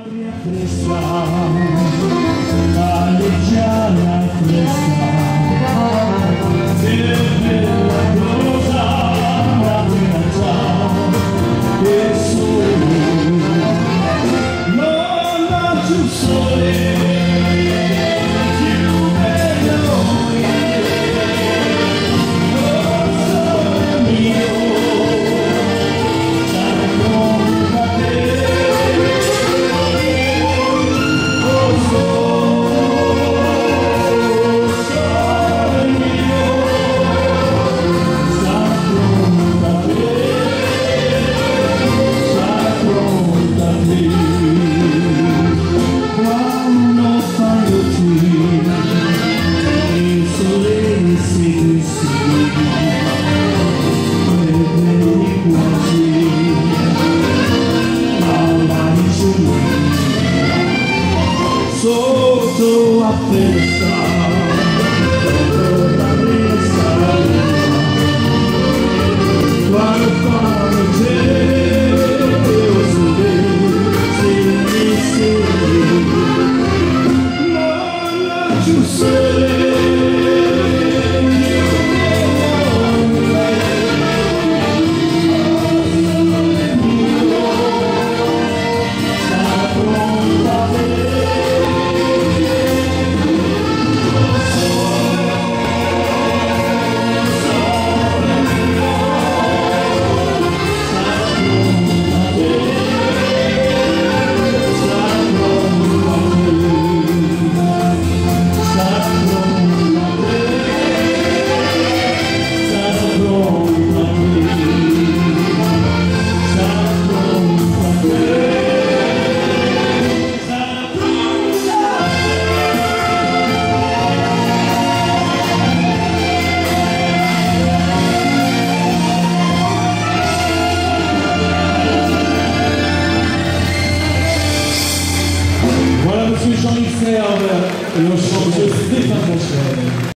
Fresca, galleggiana fresca, che bella cosa la piazza, che sole, non laggiù sole, più bello lo sole mio, sarà pronta a te. Sotto a festa, la messa, quando fanno te, io non lascio sole. Voilà, monsieur Jean-Luc Serre, le chanteur Stéphane Bachel.